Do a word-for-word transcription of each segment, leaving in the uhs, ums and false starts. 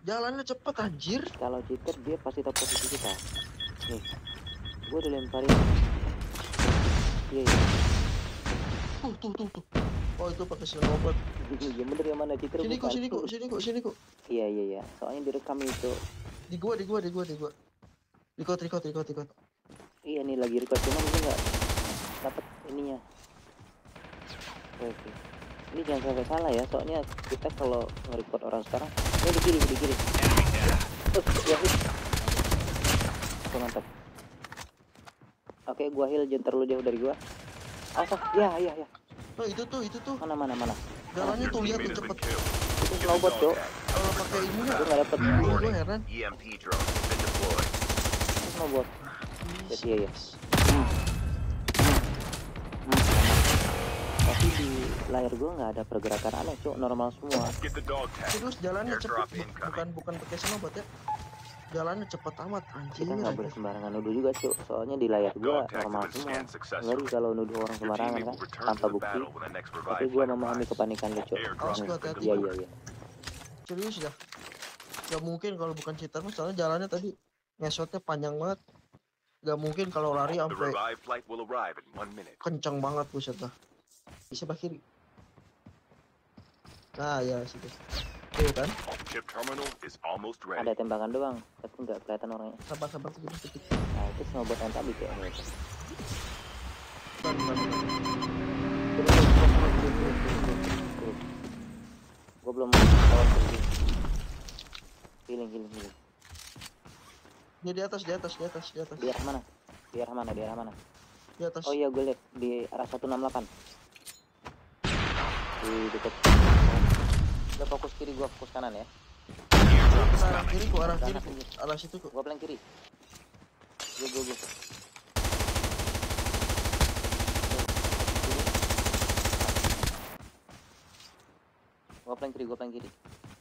Jalannya cepet anjir. Kalau cheater dia pasti tahu posisi kita. Nih, gue udah lemparin. Iya, iya. Tuh, tuh, tuh, tuh. Oh itu pakai snowboard. Iya bener, yang mana cheater Sini kok, bukan? sini kok, sini kok, sini kok. Iya, iya, iya. Soalnya direkam itu. Di gua, di gua, di gua, di gua. Record, record, record, record. Iya nih lagi record, cuman gue nggak dapet ininya. Oke, oke. Ini jangan sampai salah ya, soalnya kita kalau nge-record orang sekarang, ini di kiri, di kiri. Uh, ya, oke, mantap. Oke, gua heal, jangan terlalu jauh dari gua. Asal, ya, ya, ya. Oh itu tuh, itu tuh. Mana, mana, mana. Jalannya tuh lihat tuh cepet. Itu snowboard, Cok. Kalau pakai ini nggak? Gue nggak dapet. Gue heran. Itu snowboard. Ya, iya, ya. Hmm. Hmm. Tapi di layar gue nggak ada pergerakan aneh, Cok. Normal semua. Terus jalannya cepet, bukan bukan pakai snowboard ya. Jalannya cepet amat anjir. Kita nggak boleh sembarangan nuduh juga, Cok. Soalnya di layar gue normal semua. Ngeri kalau nuduh orang sembarangan kan, tanpa bukti. Tapi gue memahami kepanikan lu, Cok. Awas gua hati-hati. Iya, iya, iya. Serius dah. Gak mungkin kalau bukan cheater mas, soalnya jalannya tadi ngesotnya panjang banget. Gak mungkin kalau lari sampai kencang banget buset dah. Bisa bah kiri. Nah ya situ. Tuh kan. Ada tembakan doang, tapi nggak kelihatan orangnya. Sabar sabar sedikit sedikit. Nah itu snowboard yang tadi kayak ini. Bukan, bukan, bukan. Gue belum tahu healing. Healing, healing, healing. Dia di atas, di atas, di atas, di atas. Di arah mana? Di arah mana? Di arah mana? Di atas. Oh iya, gue lihat di arah seratus enam puluh delapan. Di dekat. Udah fokus kiri, gua fokus kanan ya. Arah kiri, gua arah kiri, arah situ kok. Gua plan kiri. Go go go. Gua plan kiri, gua plan kiri.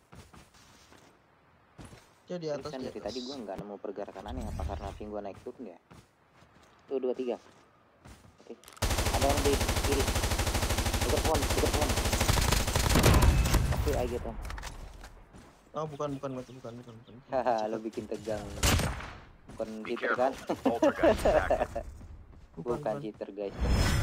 Dia di atas, kan di dari atas. tadi gua nggak nemu pergerakan aneh, apa karena ping gua naik turun ya? Tuh dua tiga. Oke. Ada yang di kiri. Dekat pohon, dekat pohon. Oke, ayo gitu. Oh bukan bukan bukan bukan bukan. bukan. Haha, lo bikin tegang. Bukan cheater kan? Bukan, Bukan bukan. cheater guys.